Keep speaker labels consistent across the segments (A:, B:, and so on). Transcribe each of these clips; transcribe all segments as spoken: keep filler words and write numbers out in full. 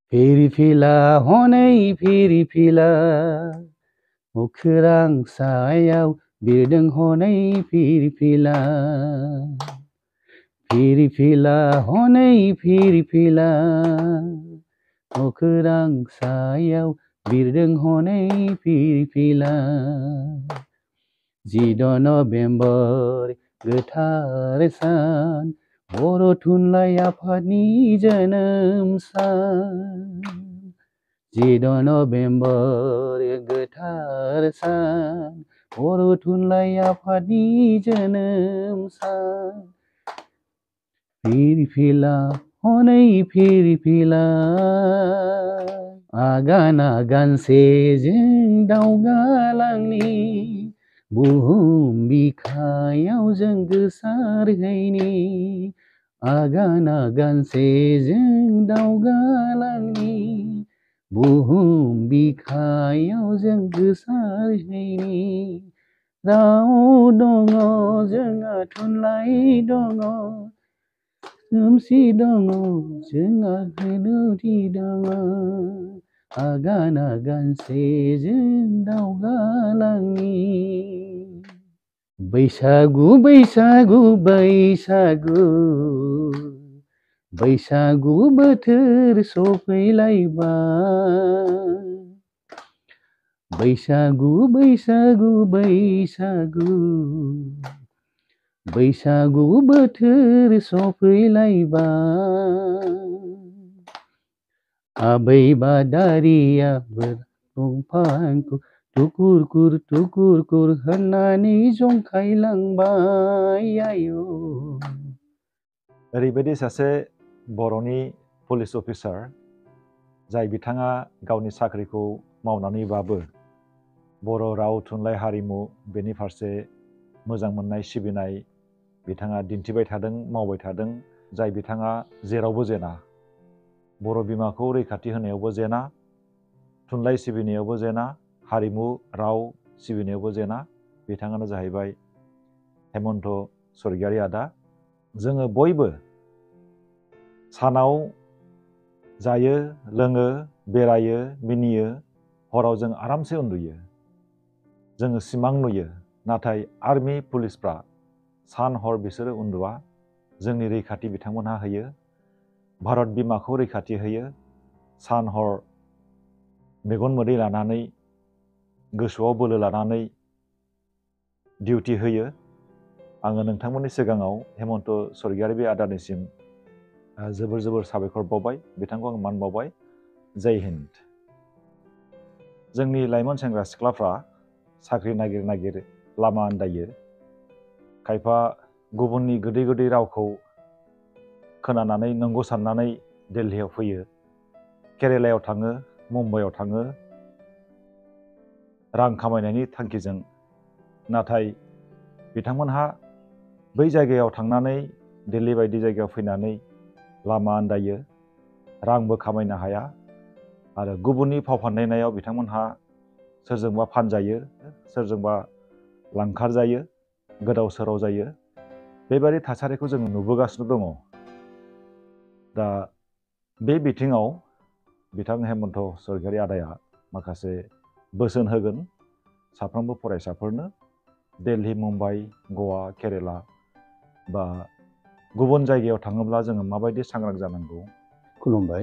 A: free फिला हनै free फिला अख्रां सायाव बिरदों हनै फिरि फिला फिरि फिला हनै फिरि फिला अख्रां सायाव बिरदों हनै फिरि फिला जिद' नभेम्बर गोथार सान बर' थुनलाइ आफादनि जोनोम सान जिद' नभेम्बर गोथार सान बर' थुनलाइ आफादनि जोनोम सान फिरि फिला हनै फिरि फिला आगान आगानसेजों दावगालांनि बुहुम बिखायाव जों गोसारहैनि आगान आगानसेजों दावगालांनि बुहुम बिखायाव जों गोसारहैनि राव दङ जोंहा थुनलाइ दङ खोमसि दङ जोंहा गोरोन्थि दङ आगान आगानसेजों दावगालांनि बैसागु बैसागु बैसागु बैसागु बोथोर सफैलायबाय बैसागु बैसागु बैसागु बैसागु बोथोर सफैलायबाय आबै बादारियाबो दंफांखौ टुकुर कुर टुकुर कुर होननानै जंखायलांबाय आयौ
B: ओरैबायदि सासे बर'नि पुलिस अफिसार जाय बिथाङा गावनि साख्रिखौ मावनानैबाबो बर' राव थुनलाइ हारिमु बेनि फारसे मोजां मोननाय सिबिनाय बिथाङा दिन्थिबाय थादों मावबाय थादों जाय बिथाङा जेरावबो जेना बर' बिमाखौ रैखाथि होनायावबो जेना थुनलाइ सिबिनायावबो जेना हारिमु राव सिबिनायावबो जेना बिथाङानो जाहैबाय हेमन्त स्वर्गियारि आदा जोङो बयबो सानाव जायो लोङो बेरायो मिनियो हराव जों आरामसे उन्दुयो जोङो सिमां नुयो नाथाय आर्मि पुलिसफ्रा सान हर बिसोरो उन्दुआ जोंनि रैखाथि बिथांमोनहा होयो भारत बिमाखौ रैखाथि होयो सान हर मेगन मोदै लानानै गोसोआव बोलो लानानै डिउटि होयो आङो नोंथांमोननि सिगाङाव हेमन्त स्वर्गियारि बे आदानिसिम जोबोर जोबोर साबायखर बावबाय बिथांखौ आं मान बावबाय जय हिन्द जोंनि लाइमोन सेंग्रा सिख्लाफ्रा साख्रि नागिर नागिर लामा आन्दायो खायफा गुबुननि गोदै गोदै रावखौ खोनानानै नंगौ साननानै दिल्लीयाव फैयो केरेलायाव थाङो मुम्बाइआव थाङो रां खामायनायनि थांखिजों नाथाय बिथांमोनहा बै जायगायाव थांनानै दिल्ली बायदि जायगायाव फैनानै लामा आन्दायो रांबो खामायनो हाया आरो गुबुननि फाव फान्दायनायाव बिथांमोनहा सोरजोंबा फानजायो सोरजोंबा लांखार जायो गोदाव सोराव जायो बेबायदि थासारिखौ जों नुबोगासिनो दङ दा बे बिथिङाव बिथां हेमन्त स्वर्गियारि आदाया माखासे बोसोन होगोन साफ्रोमबो फरायसाफोरनो दिल्ली मुम्बाइ गवा केरेला बा गुबुन जायगायाव थाङोब्ला जोङो माबायदि सांग्रां जानांगौ
A: खुलुमबाय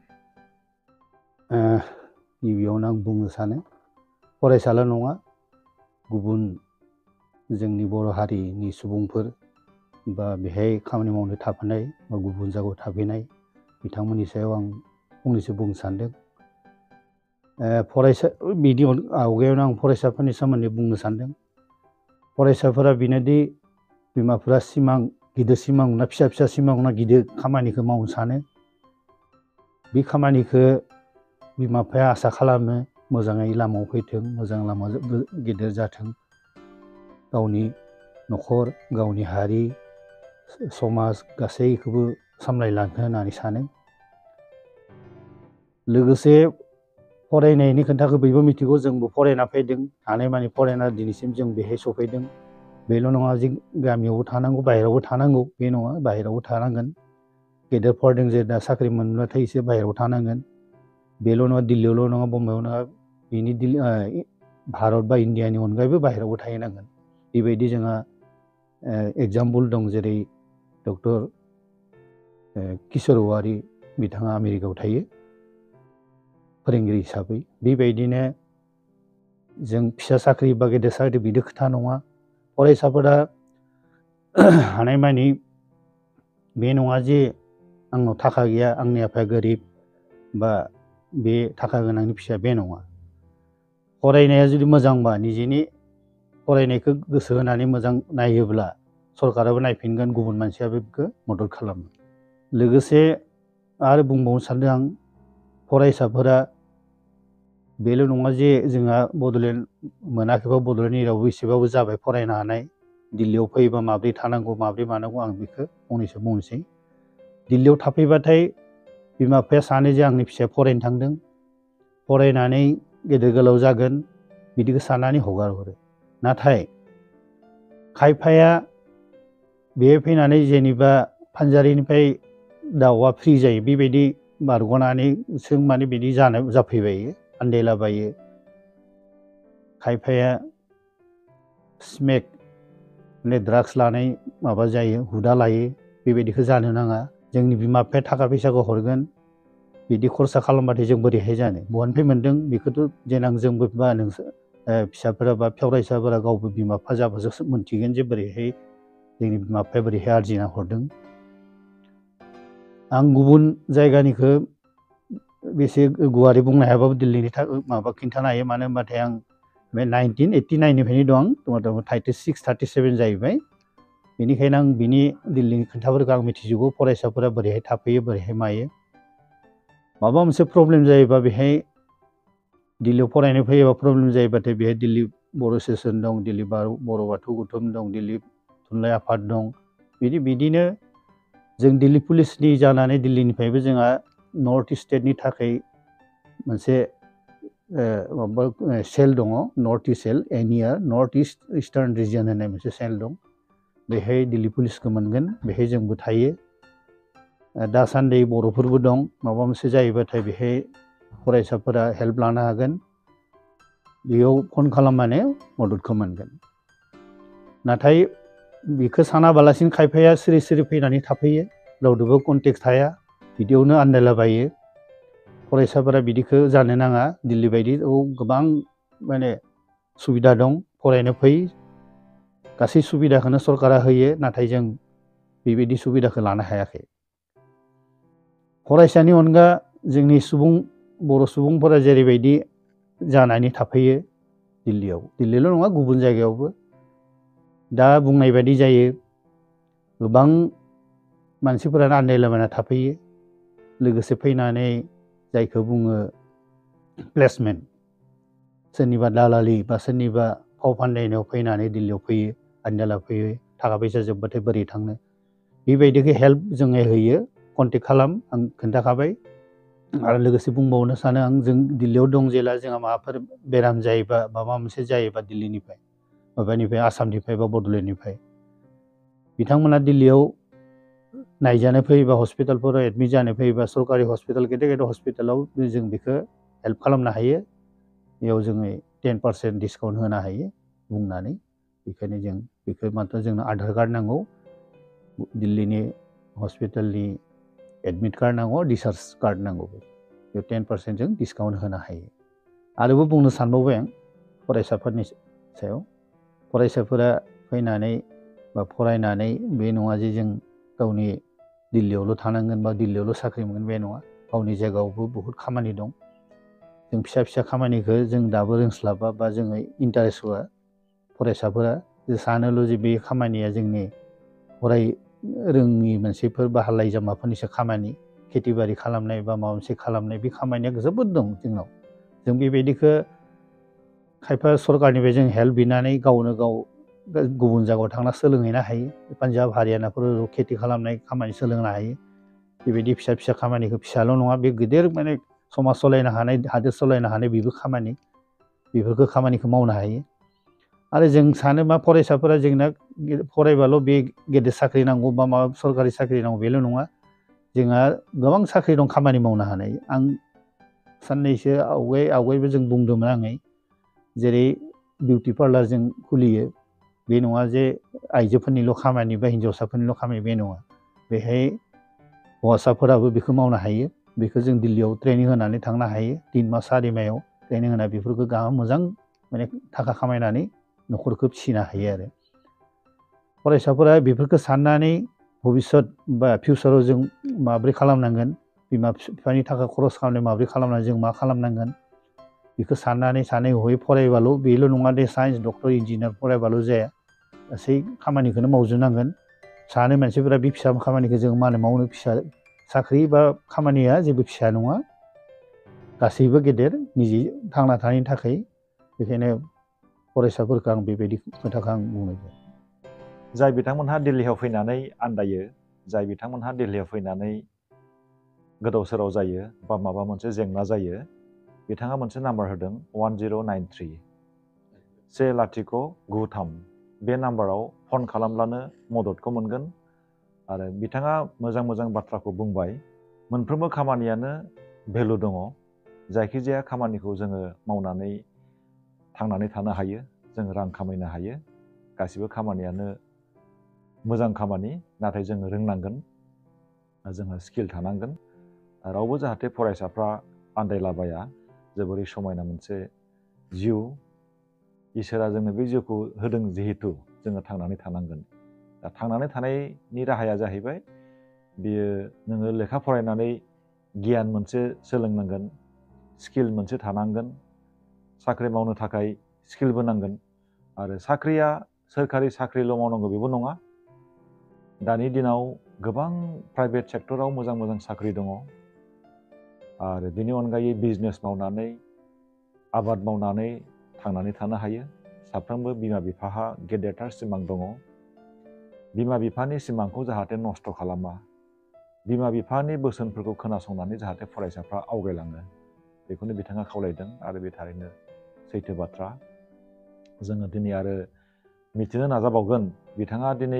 A: गिबियावनो आं बुंनो सानो फरायसाल' नङा गुबुन जोंनि बर' हारिनि सुबुंफोर बा बेहाय खामानि मावनो थाफानाय बा गुबुन जायगायाव थाफैनाय बिथांमोननि सायाव आं फंनैसो बुंनो सानदों फरायसा बिनि आवगायावनो आं फरायसाफोरनि सोमोन्दै बुंनो सानदों फरायसाफोरा बेनोदि बिमाफोरा सिमां गिदिर सिमां ना फिसा फिसा सिमां ना गिदिर खामानिखौ मावनो सानो बे खामानिखौ बिमा बिफाया आसा खालामो मोजाङै लामायाव फैथों मोजां लामाजों गेदेर जाथों गावनि न'खर गावनि हारि समाज गासैखौबो सामलायलांथों होननानै सानो लोगोसे फरायनायनि खोथाखौ बयबो मिथिगौ जोंबो फरायना फैदों हानायमानि फरायना दिनैसिम जों बेहाय सफैदों बेल' नङा जे गामियावबो थानांगौ बाहेरायावबो थानांगौ बे नङा बाहेरायावबो थानांगोन गेदेर फरायदों जे दा साख्रि मोनब्लाथाय एसे बाहेरायाव थानांगोन बेल' नङा दिल्लीयावल' नङा बम्बाइआव नङा बिनि दिल्ली भारत बा इण्डियानि अनगायैबो बाहेरायावबो थाहैनांगोन बेबायदि जोंहा एग्जाम्पल दं जेरै डक्टर किशोर औवारि बिथाङा आमेरिकायाव थायो फोरोंगिरि हिसाबै बेबायदिनो जों फिसा साख्रि बा गेदेर साख्रि बिदि खोथा नङा फरायसाफोरा हानायमानि बे नङा जे आंनाव थाखा गैया आंनि आफाया गोरिब बा बे थाखा गोनांनि फिसा बे नङा फरायनाया जुदि मोजांबा निजेनि फरायनायखौ गोसो होनानै मोजां नायोब्ला सरकाराबो नायफिनगोन गुबुन मानसियाबो बेखौ मदद खालामो लोगोसे आरो बुंबावनो सानदों आं फरायसाफोरा बेल' नङा जे जोंहा बड'लेण्ड मोनाखैबा बड'लेण्ड एरियायावबो एसेबाबो जाबाय फरायनो हानाय दिल्लीयाव फैयोबा माब्रै थानांगौ माब्रै मानांगौ आं बेखौ फंनैसो बुंनोसै दिल्लीयाव थाफैबाथाय बिमा बिफाया सानो जे आंनि फिसाया फरायनो थांदों फरायनानै गेदेर गोलाव जागोन बिदिखौ साननानै हगार हरो नाथाय खायफाया बेहाय फैनानै जेनेबा फानजारिनिफ्राय दाउआ फ्रि जायो बेबायदि बारग'नानै जों माने बिदि जानो जाफैबायो आन्दायलाबायो खायफाया स्मेक माने ड्राग्स लानाय माबा जायो हुदा लायो बेबायदिखौ जानो नाङा जोंनि बिमा बिफाया थाखा फैसाखौ हरगोन बिदि खरसा खालामबाथाय जों बोरैहाय जानो बहानिफ्राय मोन्दों बेखौथ' देनां जोंबो बा नोंसोर फिसाफोरा बा फरायसाफोरा गावबो बिमा बिफा जाबासो मोनथिगोन जे बोरैहाय जोंनि बिमा बिफाया बोरैहाय आरजिना हरदों आं गुबुन जायगानिखौ बेसे गुवारै बुंनो हायाबाबो दिल्लीनि माबा खिन्थानो हायो मानो होनबाथाय आं बे नाइनटिन ओइटि नाइननिफ्रायनो दं मथा थार्टि सिक्स थार्टि सेभेन जाहैबाय बेनिखायनो आं बिनि दिल्लीनि खोथाफोरखौ आं मिथिजोबगौ फरायसाफोरा बोरैहाय थाफैयो बोरैहाय मायो माबा मोनसे प्रब्लेम जायोबा बेहाय दिल्लीयाव फरायनो फैयोबा प्रब्लेम जायोबाथाय बेहाय दिल्ली बर' सेसन दं दिल्ली बर' बाथौ गौथुम दं दिल्ली थुनलाइ आफाद दं बिदि बिदिनो जों दिल्ली पुलिसनि जानानै दिल्लीनिफ्रायबो जोंहा नर्थ इस्ट स्टेटनि थाखाय मोनसे माबा सेल दङ नर्थ इस्ट सेल एनिया नर्थ इस्ट इस्टार्न रिजियन होननाय मोनसे सेल दं बेहाय दिल्ली पुलिसखौ मोनगोन बेहाय जोंबो थायो दासान्दि बर'फोरबो दं माबा मोनसे जायोबाथाय बेहाय फरायसाफोरा हेल्प लानो हागोन बेयाव फन खालामबानो मददखौ मोनगोन नाथाय बेखौ सानाबालासिनो खायफाया सिरि सिरि फैनानै थाफैयो रावदोबो कन्टेक्ट थाया बिदियावनो आन्दायलाबायो फरायसाफोरा बिदिखौ जानो नाङा दिल्ली बायदियाव गोबां माने सुबिदा दं फरायनो फै गासै सुबिदाखौनो सरकारा होयो नाथाय जों बेबायदि सुबिदाखौ लानो हायाखै फरायसानि अनगा जोंनि सुबुं बर' सुबुंफोरा जेरैबायदि जानानै थाफैयो दिल्लीयाव दिल्लील' नङा गुबुन जायगायावबो दा बुंनाय बायदि जायो गोबां मानसिफोरानो आन्दायलाबायना थाफैयो लोगोसे फैनानै जायखौ बुङो प्लेसमेन्ट सोरनिबा दालालि बा सोरनिबा फाव फान्दायनायाव फैनानै दिल्लीयाव फैयो आन्दायला फैयो थाखा फैसा जोबबाथाय बोरै थांनो बेबायदिखौ हेल्प जोङो होयो कन्टेक्ट खालाम आं खोन्थाखाबाय आरो लोगोसे बुंबावनो सानो आं जों दिल्लीयाव दं जेला जोंहा माबाफोर बेराम जायोबा माबा मोनसे जायोबा दिल्लीनिफ्राय माबानिफ्राय आसामनिफ्राय बा बड'लेण्डनिफ्राय बिथांमोना दिल्लीयाव नायजानो फैयोबा हस्पिटालफोराव एडमिट जानो फैयोबा सरकारि हस्पिटाल गेदेर गेदेर हस्पिटालाव जों बेखौ हेल्प खालामनो हायो बेयाव जोङो टेन पार्सेन्ट डिसकाउन्ट होनो हायो बुंनानै बेखायनो जों बेखौ मात्र जोंनो आधार कार्ड नांगौ दिल्लीनि हस्पिटालनि एडमिट कार्ड नांगौ डिस्चार्ज कार्ड नांगौ बेयाव टेन पार्सेन्ट जों डिसकाउन्ट होनो हायो आरोबो बुंनो सानबावबाय आं फरायसाफोरनि सायाव फरायसाफोरा फैनानै बा फरायनानै बे नङा जे जों गावनि दिल्लीयावल' थानांगोन बा दिल्लीयावल' साख्रि मोनगोन बे नङा गावनि जायगायावबो बहुद खामानि दं जों फिसा फिसा खामानिखौ जों दाबो रोंस्लाबा बा जोङो इन्टारेस्ट होआ फरायसाफोरा सानोल' जे बे खामानिया जोंनि फराय रोङि मानसिफोर बा हालाय जाम्बाफोरनिसो खामानि खेथि बारि खालामनाय बा माबा मोनसे खालामनाय बे खामानिया जोबोद दं जोंनाव जों बेबायदिखौ खायफा सरकारनिफ्राय जों हेल्प बिनानै गावनो गाव गुबुन जायगायाव थांना सोलोंहैनो हायो पान्जाब हारियानाफोराव खेथि खालामनाय खामानि सोलोंनो हायो बेबायदि फिसा फिसा खामानिखौ फिसाल' नङा बे गिदिर माने समाज सालायनो हानाय हादोर सालायनो हानाय बेबो खामानि बेफोरखौ खामानिखौ मावनो हायो आरो जों सानो मा फरायसाफोरा जोंना फरायबाल' बे गेदेर साख्रि नांगौ बा माबा सरकारि साख्रि नांगौ बेल' नङा जोंहा गोबां साख्रि दं खामानि मावनो हानाय आं साननैसो आवगाय आवगायबो जों बुंदोंमोन आङै जेरै बिउटि पार्लार जों खुलियो बे नङा जे आइजोफोरनिल' खामानि बा हिन्जावसाफोरनिल' खामानि बे नङा बेहाय हौवासाफोराबो बेखौ मावनो हायो बेखौ जों दिल्लीयाव ट्रेनिं होनानै थांनो हायो तिन मास सारि मायाव ट्रेनिं होना बेफोरखौ गाहाम मोजां माने थाखा खामायनानै न'खरखौ फिसिनो हायो आरो फरायसाफोरा बेफोरखौ साननानै भबिष्यत बा फिउचाराव जों माब्रै खालामनांगोन बिमा बिफानि थाखा खरस खालामनाय माब्रै खालामनानै जों मा खालामनांगोन बेखौ साननानै सानै हयै फरायबाल' बेल' नङा दे साइन्स डक्टर इन्जिनियार फरायबाल' जाया गासै खामानिखौनो मावजोबनांगोन सानो मानसिफोरा बे फिसा खामानिखौ जों मा होनो मावनो फिसा साख्रि बा खामानिया जेबो फिसा नङा गासैबो गेदेर निजे थांना थानायनि थाखाय बेखायनो फरायसाफोरखौ आं बेबायदि खोथाखौ आं बुंनाय जायो
B: जाय बिथांमोनहा दिल्लीयाव फैनानै आन्दायो जाय बिथांमोनहा दिल्लीयाव फैनानै गोदाव सोराव जायो बा माबा मोनसे जेंना जायो बिथाङा मोनसे नाम्बार होदों वान जिर' नाइन थ्रि से लाथिख' गु थाम बे नाम्बाराव फन खालामब्लानो मददखौ मोनगोन आरो बिथाङा मोजां मोजां बाथ्राखौ बुंबाय मोनफ्रोमबो खामानियानो भेलु दङ जायखिजाया खामानिखौ जोङो मावनानै थांनानै थानो हायो जों रां खामायनो हायो गासिबो खामानियानो मोजां खामानि नाथाय जोङो रोंनांगोन जोंहा स्किल थानांगोन रावबो जाहाथे फरायसाफ्रा आन्दायलाबाया जोबोरै समायना मोनसे जिउ इसोरा जोंनो बे जिउखौ होदों जिहेतु जोङो थांनानै थानांगोन दा थांनानै थानायनि राहाया जाहैबाय बियो नोङो लेखा फरायनानै गियान मोनसे सोलोंनांगोन स्किल मोनसे थानांगोन साख्रि मावनो थाखाय स्किलबो नांगोन आरो साख्रिया सोरखारि साख्रिल' मावनांगौ बेबो नङा दानि दिनाव गोबां प्राइभेट सेक्टराव मोजां मोजां साख्रि दङ आरो बेनि अनगायै बिजनेस मावनानै आबाद मावनानै थांनानै थानो हायो साफ्रोमबो बिमा बिफाहा गेदेरथार सिमां दङ बिमा बिफानि सिमांखौ जाहाथे नस्थ' खालामा बिमा बिफानि बोसोनफोरखौ खोनासंनानै जाहाथे फरायसाफ्रा आवगायलाङो बेखौनो बिथाङा खावलायदों आरो बे थारैनो सैथो बाथ्रा जोङो दिनै आरो मिथिनो नाजाबावगोन बिथाङा दिनै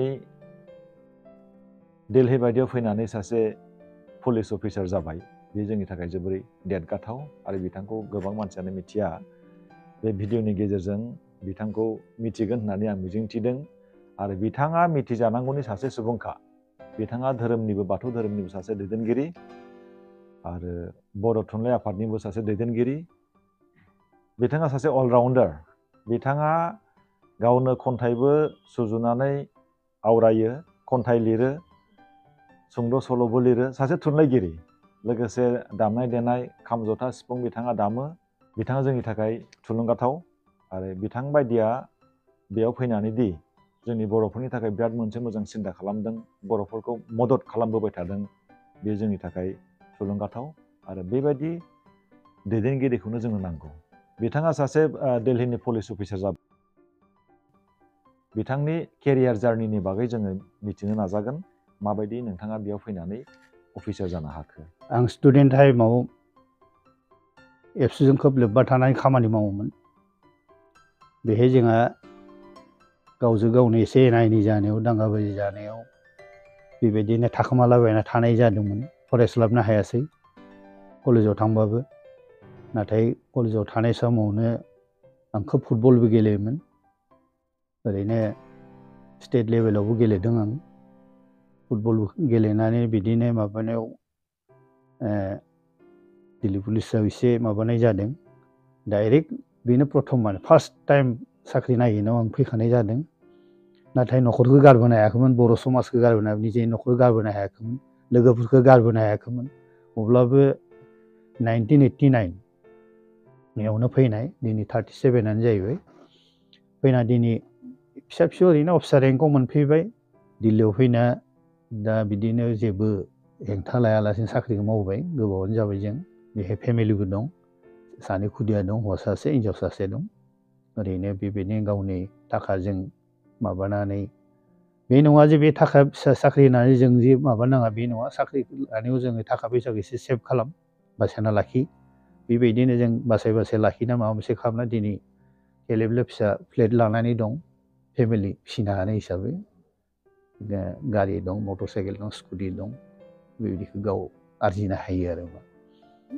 B: दिल्ली बायदियाव फैनानै सासे पुलिस अफिसार जाबाय बे जोंनि थाखाय जोबोरै देरगाथाव आरो बिथांखौ गोबां मानसियानो मिथिया बे भिडिअनि गेजेरजों बिथांखौ मिथिगोन होननानै आं मिजिंथिदों आरो बिथाङा मिथिजानांगौनि सासे सुबुंखा बिथाङा धोरोमनिबो बाथौ धोरोमनिबो सासे दैदेनगिरि आरो बर' थुनलाइ आफादनिबो सासे दैदेनगिरि बिथाङा सासे अलराउन्डार बिथाङा गावनो खन्थाइबो सुजुनानै आवरायो खन्थाइ लिरो सुंद' सल'बो लिरो सासे थुनलाइगिरि लोगोसे दामनाय देनाय खाम जथा सिफुं बिथाङा दामो बिथाङा जोंनि थाखाय थुलुंगाथाव आरो बिथां बायदिया बेयाव फैनानै दि जोंनि बर'फोरनि थाखाय बिराद मोनसे मोजां सिन्था खालामदों बर'फोरखौ मदद खालामबोबाय थादों बे जोंनि थाखाय थुलुंगाथाव आरो बेबायदि दैदेनगिरिखौनो जोंनो नांगौ बिथाङा सासे दिल्लीनि पुलिस अफिसार जाबाय बिथांनि केरियार जार्निनि बागै जोङो मिथिनो नाजागोन माबायदि नोंथाङा बेयाव फैनानै अफिसार जानो हाखो
A: आं स्टुडेन्ट टाइमाव एबसुजों खोब लोब्बा थानाय खामानि मावोमोन बेहाय जोंहा गावजों गावनो एसे एना एनि जानायाव दाङाबाजि जानायाव बेबायदिनो थाखोमालाबायना थानाय जादोंमोन फरायस्लाबनो हायासै कलेजाव थांबाबो नाथाय कलेजाव थानाय समावनो आं खोब फुटबलबो गेलेयोमोन ओरैनो स्टेट लेभेलावबो गेलेदों आं फुटबल गेलेनानै बिदिनो माबानायाव दिल्ली पुलिसाव एसे माबानाय जादों डाइरेक्ट बेनो प्रथम माने फार्स्ट टाइम साख्रि नागिरनायाव आं फैखानाय जादों नाथाय न'खरखौ गारबोनो हायाखैमोन बर' समाजखौ गारबोनो निजे न'खर गारबोनो हायाखैमोन लोगोफोरखौ गारबोनो हायाखैमोन अब्लाबो नाइनटिन ओइटि नाइन यावनो फैनाय दिनै थार्टि सेभेनानो जाहैबाय फैना दिनै फिसा फिसौ ओरैनो अफिसार रेंकआव मोनफैबाय दिल्लीयाव फैना दा बिदिनो जेबो हेंथा लायालासिनो साख्रिखौ मावबाय गोबावानो जाबाय जों बेहाय फेमिलिबो दं सानै खुदिया दं हौवा सासे हिन्जाव सासे दं ओरैनो बेबायदिनो गावनि थाखाजों माबानानै बे नङा जे बे थाखा फिसा साख्रि होनानै जों जे माबा नाङा बे नङा साख्रि लानायाव जोङो थाखा फैसाखौ एसे सेभ खालाम बासायना लाखि बेबायदिनो जों बासाय बासाय लाखिना माबा मोनसे खालामना दिनै खेलेबले फिसा फ्लेट लानानै दं फेमिलि फिसिनो हानाय हिसाबै गारि दं मटर साइकेल दं स्कुटि दं बेबायदिखौ गाव आरजिनो हायो आरो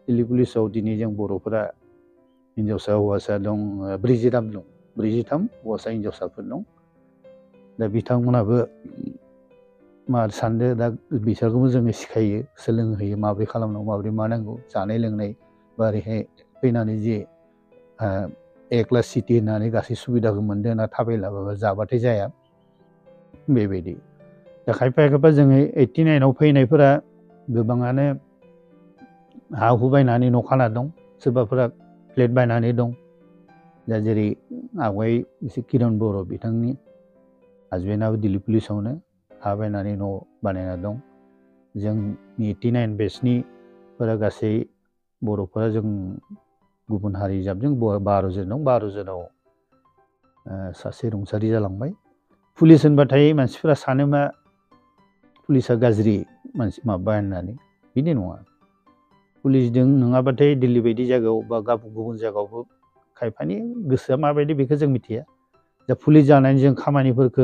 A: दिल्ली पुलिसाव दिनै जों बर'फोरा हिन्जावसा हौवासा दं ब्रैजिथाम दं ब्रैजिथाम हौवासा हिन्जावसाफोर दं दा बिथांमोनाबो मा सानदो दा बिसोरखौबो जोङो सिखायो सोलोंहोयो माबोरै खालामनांगौ माबोरै मा नांगौ जानाय लोंनाय बा ओरैहाय फैनानै जे ए क्लास सिटि होननानै गासै सुबिदाखौ मोनदों ना थाबायलाबाबा जाबाथाय जाया बेबायदि दा खायफा खायफा जोङो ओइटि नाइनाव फैनायफोरा गोबाङानो हा हु बायनानै न' खाना दं सोरबाफोरा फ्लेट बायनानै दं दा जेरै आवगाय एसे किरन बर' बिथांनि हाजबेन्डआबो दिल्ली पुलिसावनो हा बायनानै न' बानायना दं जोंनि ओइटि नाइन बेचनिफोरा गासै बर'फोरा जों गुबुन हारि जाबजों बार' जन दं बार' जनाव सासे रुंसारि जालांबाय पुलिस होनबाथाय मानसिफोरा सानो मा पुलिसा गाज्रि मानसि माबा होननानै बिदि नङा पुलिसजों नङाबाथाय दिल्ली बायदि जायगायाव बा गुबुन जायगायावबो खायफानि गोसोआ माबायदि बेखौ जों मिथिया दा पुलिस जानानै जों खामानिफोरखौ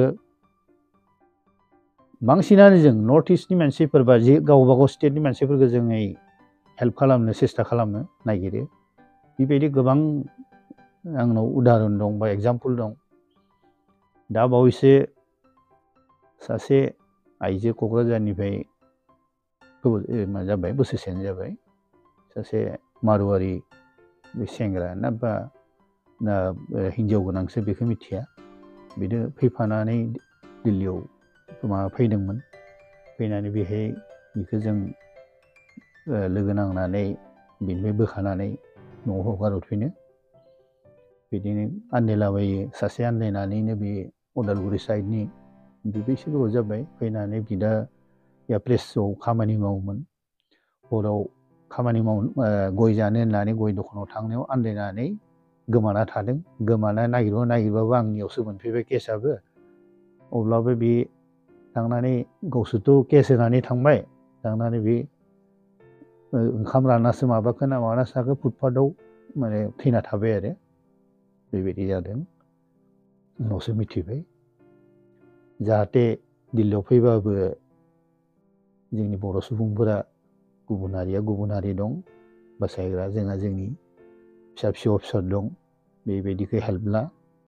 A: बांसिनानो जों नर्थ इस्टनि मानसिफोर बा जे गावबा गाव स्टेटनि मानसिफोरखौ जोङो हेल्प खालामनो सेस्था खालामनो नागिरो बेबायदि गोबां आंनाव उदाहरन दं बा एगजामपोल दं दा बावैसो सासे आइजो क'क्राझारनिफ्राय मा जाबाय बोसोरसेयानो जाबाय सासे मारुवारि बे सेंग्रा ना बा ना हिन्जाव गोनांसो बेखौ मिथिया बिनो फैफानानै दिल्लीयाव माबा फैदोंमोन फैनानै बेहाय बेखौ जों लोगो नांनानै बिनिफ्राय बोखानानै न'आव हगारहरफिनो बिदिनो आन्दायलाबायो सासे आन्दायनानैनो बे उदालगुरि साइडनि बेसे गोबाव जाबाय फैनानै बिदा या प्रेसआव खामानि मावोमोन हराव खामानि माव गय जानो होननानै गय दखानाव थांनायाव आन्दायनानै गोमाना थादों गोमाना नागिरबा नागिरबाबो आंनियावसो मोनफैबाय केसआबो अब्लाबो बे थांनानै गावसोरथ' केस होनानै थांबाय थांनानै बे ओंखाम रानासो माबाखो ना माबानासो थाखो फुटपाथआव माने थैना थाबाय आरो बेबायदि जादों उनावसो मिथिबाय जाहाथे दिल्लीयाव फैबाबो जोंनि बर' सुबुंफोरा गुबुन हारिया गुबुन हारि दं बासायग्रा जोंहा जोंनि फिसा फिसौ अफिसार दं बेबायदिखौ हेल्प ला